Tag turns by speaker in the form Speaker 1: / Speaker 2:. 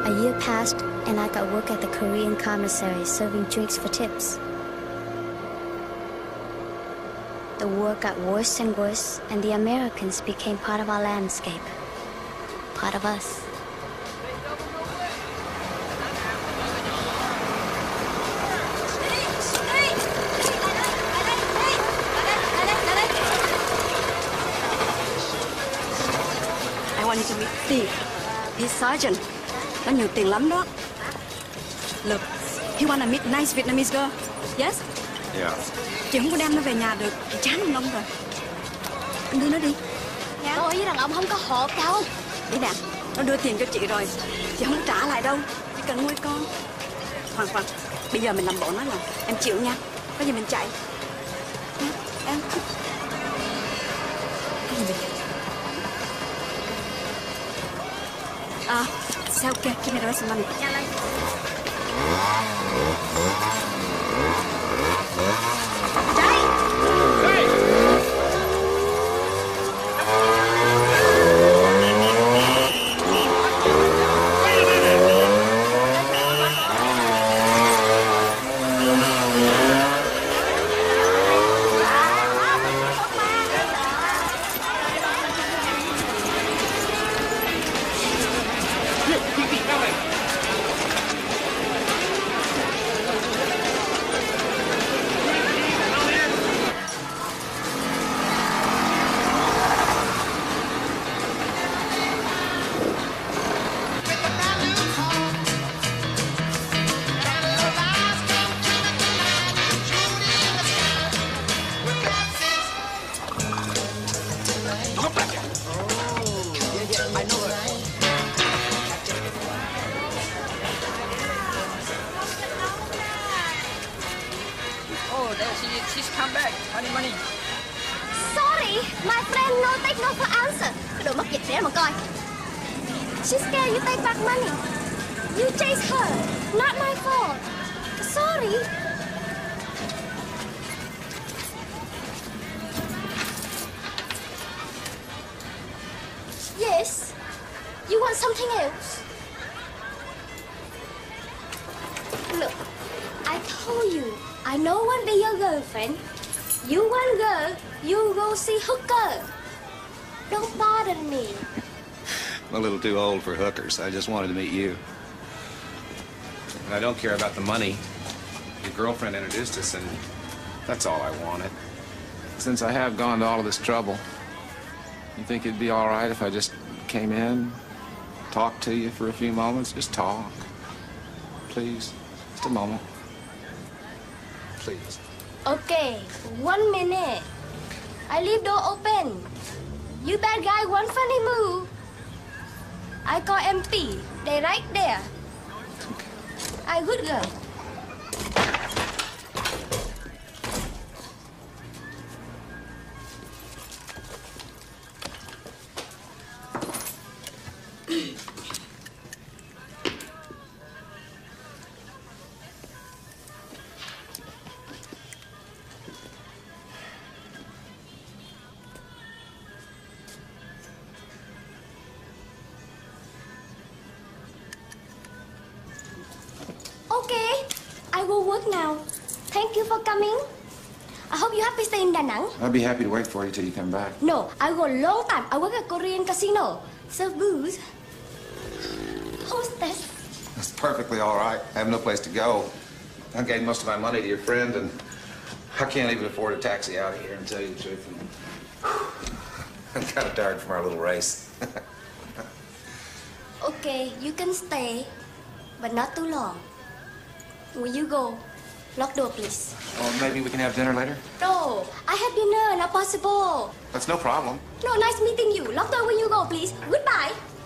Speaker 1: A year passed, and I got work at the Korean commissary serving drinks for tips. The war got worse and worse, and the Americans became part of our landscape. Part of us.
Speaker 2: I want you to meet Steve. He's sergeant. Có nhiều tiền lắm đó. Look, he wanna meet nice Vietnamese girl. Yes?
Speaker 3: Yeah.
Speaker 2: Chị không có đem nó về nhà được. Chị chán ông rồi. Anh đưa nó đi.
Speaker 1: Dạ. Tôi với đàn ông không có hộp đâu.
Speaker 2: Đi nè, nó đưa tiền cho chị rồi. Chị không trả lại đâu. Chỉ cần nuôi con. Khoan, bây giờ mình làm bộ nói là em chịu nha. Có gì mình chạy. Nha, em. Có gì mình chạy. It's okay. Give me the rest of the money.
Speaker 1: Nhanh lên.
Speaker 4: She's come back. Money.
Speaker 1: Sorry, my friend no take no for answer. Cái đồ mất dịch để mà coi. She's scared you take back money. You chase her, not my fault. Sorry. Yes. You want something else? Look, I told you. I know won't be your girlfriend. You want girl, you go see hooker. Don't bother me.
Speaker 3: I'm a little too old for hookers. I just wanted to meet you. And I don't care about the money. Your girlfriend introduced us, and that's all I wanted. Since I have gone to all of this trouble, you think it'd be all right if I just came in, talked to you for a few moments? Just talk. Please. Just a moment. Please.
Speaker 1: Okay, 1 minute. I leave door open. You bad guy one funny move. I call MP. They right there.
Speaker 3: Okay.
Speaker 1: I good girl. Okay, I will work now. Thank you for coming. I hope you happy stay in Da Nang.
Speaker 3: I'll be happy to wait for you till you come back.
Speaker 1: No, I go long time. I work at Korean casino. Serve booze. Hostess.
Speaker 3: That's perfectly all right. I have no place to go. I gave most of my money to your friend, and I can't even afford a taxi out of here, and tell you the truth. I'm kind of tired from our little race.
Speaker 1: Okay, you can stay, but not too long. Will you go? Lock door, please.
Speaker 3: Well, maybe we can have dinner later?
Speaker 1: No, I have dinner. Not possible.
Speaker 3: That's no problem.
Speaker 1: No, nice meeting you. Lock door when you go, please. Goodbye.